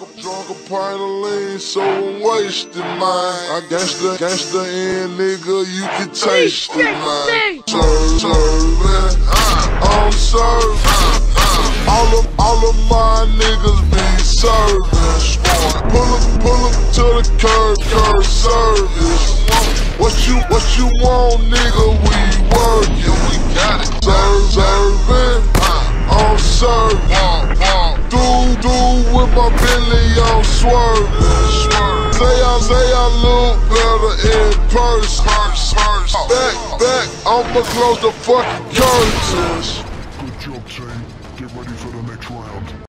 Drunk a pint of lean, so I'm wasted, man. I gangsta in, nigga, you can taste it, man. Serving, I'm serving. All of my niggas be serving. Pull up to the curb service. What you want, nigga, we working, we got it. Serving, I'm serving. Do with my Bentley, I'm swerving. Say I look better in person. Back, I'ma close the fucking curtains.